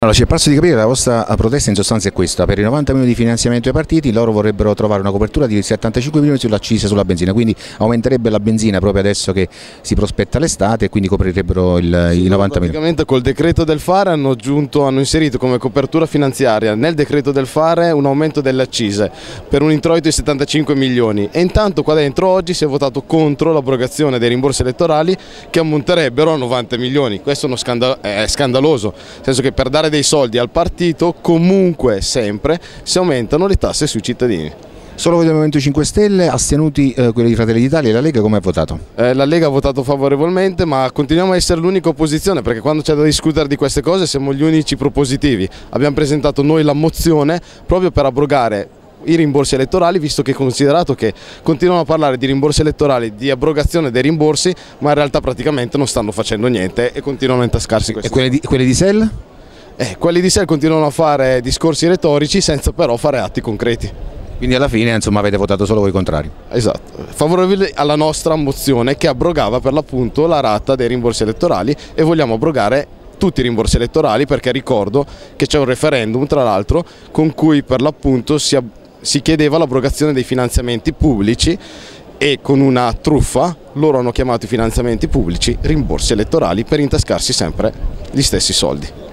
Allora, ci è parso di capire che la vostra protesta in sostanza è questa: per i 90 milioni di finanziamento ai partiti loro vorrebbero trovare una copertura di 75 milioni sull'accisa sulla benzina, quindi aumenterebbe la benzina proprio adesso che si prospetta l'estate e quindi coprirebbero i 90 milioni. Praticamente col decreto del fare hanno inserito come copertura finanziaria nel decreto del fare un aumento delle accise per un introito di 75 milioni e intanto qua dentro oggi si è votato contro l'abrogazione dei rimborsi elettorali che ammonterebbero a 90 milioni. Questo è scandaloso, nel senso che per dare dei soldi al partito comunque sempre si aumentano le tasse sui cittadini. Solo voi del Movimento 5 Stelle, astenuti quelli di Fratelli d'Italia, e la Lega come ha votato? La Lega ha votato favorevolmente, ma continuiamo a essere l'unica opposizione perché quando c'è da discutere di queste cose siamo gli unici propositivi. Abbiamo presentato noi la mozione proprio per abrogare i rimborsi elettorali, visto che considerato che continuano a parlare di rimborsi elettorali, di abrogazione dei rimborsi, ma in realtà praticamente non stanno facendo niente e continuano a intascarsi questi. E quelli di SEL? Quelli di SEL continuano a fare discorsi retorici senza però fare atti concreti. Quindi alla fine insomma avete votato solo voi contrari? Esatto, favorevoli alla nostra mozione che abrogava per l'appunto la rata dei rimborsi elettorali e vogliamo abrogare tutti i rimborsi elettorali perché ricordo che c'è un referendum tra l'altro con cui per l'appunto si chiedeva l'abrogazione dei finanziamenti pubblici e con una truffa loro hanno chiamato i finanziamenti pubblici rimborsi elettorali per intascarsi sempre gli stessi soldi.